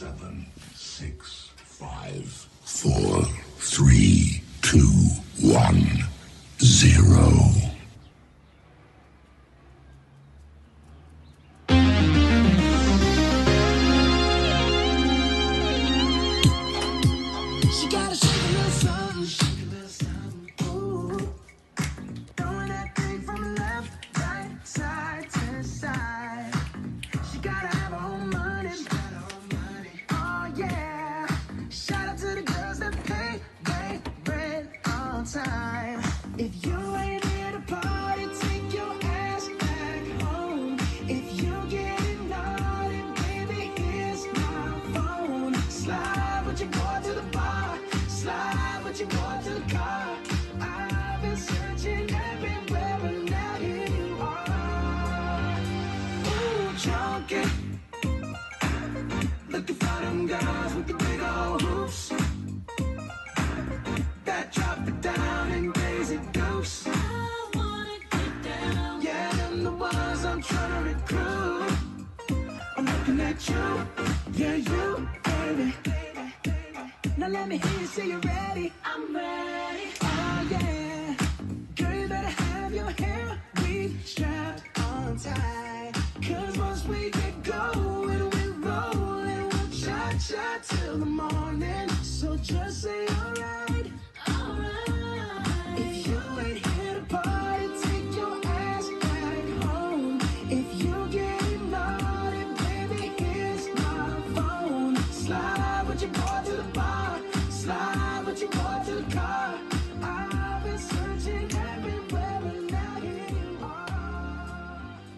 7, 6, 5, 4, 3, 2, 1, 0. She gotta shake a little something, shake a little something. Ooh, throwing that thing from left, right, side to side. She gotta have her own money, oh yeah. Shout out to the girls that pay rent on time. If you ain't here to party, take your ass back home. If you getting naughty, baby, here's my phone. Slide with your boy to the bar, slide with your boy to the car. I've been searching everywhere, but now here you are. Ooh, junkie, looking for them girls with the big old hoops that drop it down and raise it goose. I wanna get down. Yeah, them the ones I'm trying to recruit. I'm looking at you, yeah, you, baby. Now let me hear you say you're ready. I'm ready. Oh yeah. Girl, you better have your hair strapped on tight. Cause once we get going, we're rolling. We'll cha-cha till the morning. So just say alright. Alright. If you ain't here to party, take your ass back home. If you get naughty, baby, here's my phone. Slide with your boy to the bar, slide with your boy to the car. I've been searching everywhere, but now here you are.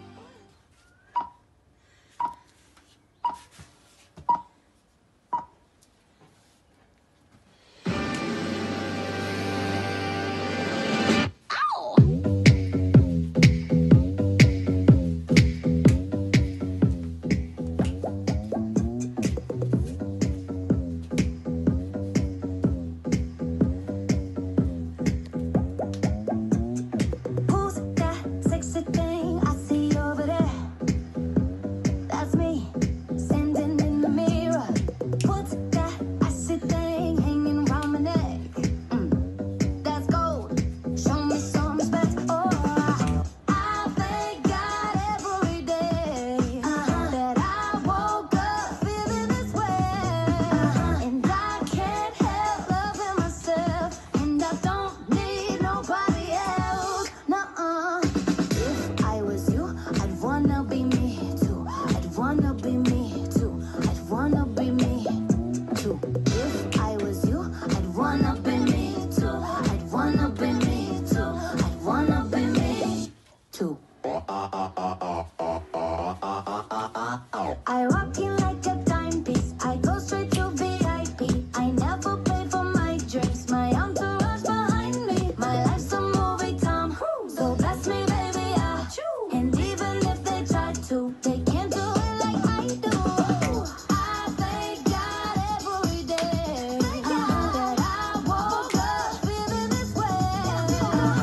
Who's that sexy thing I see over there? That's me, standing in the mirror. What's that icy thing hanging around my neck? That's gold. Show me some respect. Oh, I thank God every day that I woke up feeling this way. And I can't help loving myself, and I don't need nobody else. Nuh-uh. If I was you, I'd wanna be me too. I'd wanna be me too. I'd wanna be me too. If I was you, I'd wanna be me too. I'd wanna be me too. I'd wanna be me too. I walk in like a timepiece. I go straight to VIP. I never pay for my drinks. My entourage behind me. My life's a movie, Tom. So bless me, baby, yeah. And even if they try to, they can't do it like I do. I thank God every day that I woke up feeling this way.